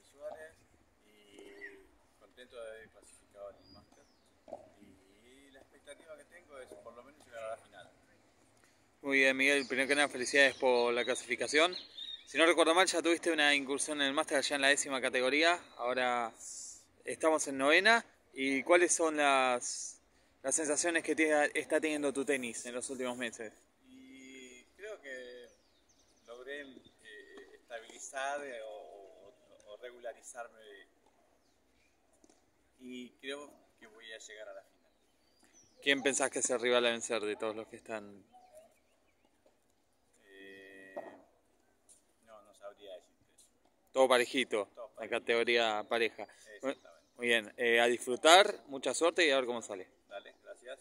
Suárez y contento de haber clasificado en el Máster. Y la expectativa que tengo es por lo menos llegar a la final. Muy bien, Miguel, primero que nada felicidades por la clasificación. Si no recuerdo mal, ya tuviste una incursión en el máster allá en la 10ª categoría, ahora estamos en 9ª. ¿Y cuáles son las sensaciones que está teniendo tu tenis en los últimos meses? Y creo que logré estabilizar o regularizarme y creo que voy a llegar a la final. ¿Quién pensás que es el rival a vencer de todos los que están? Eh, no sabría decirte eso. Todo parejito, Todo la parejito. categoría pareja. Exactamente. Muy bien, a disfrutar, mucha suerte y a ver cómo sale. Dale.